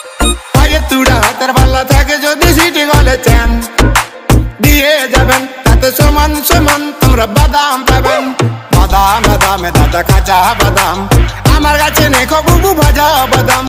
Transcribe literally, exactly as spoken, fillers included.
পায়ের তুড়া হাতের পাল্লা থাকে যদি সিটি গলে চান দিয়ে যাবেন তাতে সমান সমান তোমরা বাদাম পাবেন। বাদাম বাদামে দাদা কাঁচা বাদাম আমার কাছে নেই বুবু ভাজা বাদাম।